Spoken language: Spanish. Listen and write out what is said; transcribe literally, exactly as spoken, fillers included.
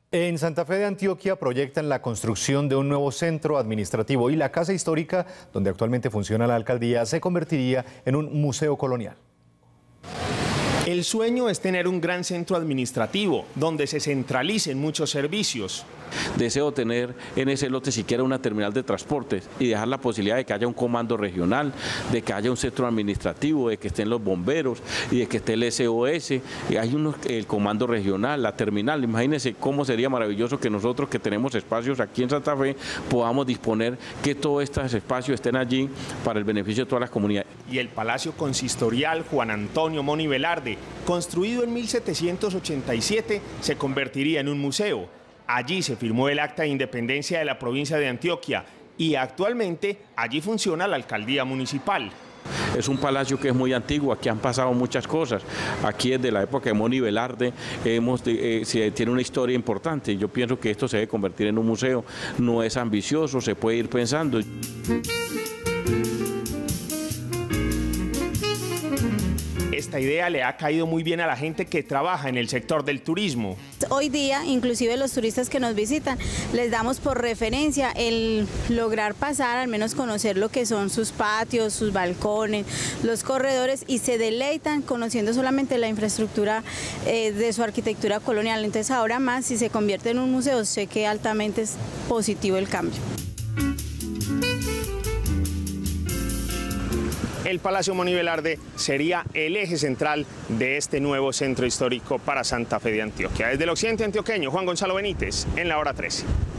En Santa Fe de Antioquia proyectan la construcción de un nuevo centro administrativo y la casa histórica, donde actualmente funciona la alcaldía, se convertiría en un museo colonial. El sueño es tener un gran centro administrativo, donde se centralicen muchos servicios. Deseo tener en ese lote siquiera una terminal de transportes y dejar la posibilidad de que haya un comando regional, de que haya un centro administrativo, de que estén los bomberos y de que esté el S O S. Y hay uno, el comando regional, la terminal. Imagínense cómo sería maravilloso que nosotros que tenemos espacios aquí en Santa Fe podamos disponer que todos estos espacios estén allí para el beneficio de todas las comunidades. Y el Palacio Consistorial Juan Antonio Moni Velarde, construido en mil setecientos ochenta y siete, se convertiría en un museo. Allí se firmó el Acta de Independencia de la provincia de Antioquia y actualmente allí funciona la alcaldía municipal. Es un palacio que es muy antiguo, aquí han pasado muchas cosas. Aquí desde la época de Moni Velarde hemos, eh, se, tiene una historia importante. Yo pienso que esto se debe convertir en un museo. No es ambicioso, se puede ir pensando. Esta idea le ha caído muy bien a la gente que trabaja en el sector del turismo. Hoy día, inclusive los turistas que nos visitan, les damos por referencia el lograr pasar, al menos conocer lo que son sus patios, sus balcones, los corredores, y se deleitan conociendo solamente la infraestructura eh, de su arquitectura colonial. Entonces ahora más, si se convierte en un museo, sé que altamente es positivo el cambio. El Palacio Moni Velarde sería el eje central de este nuevo centro histórico para Santa Fe de Antioquia. Desde el occidente antioqueño, Juan Gonzalo Benítez, en la hora trece.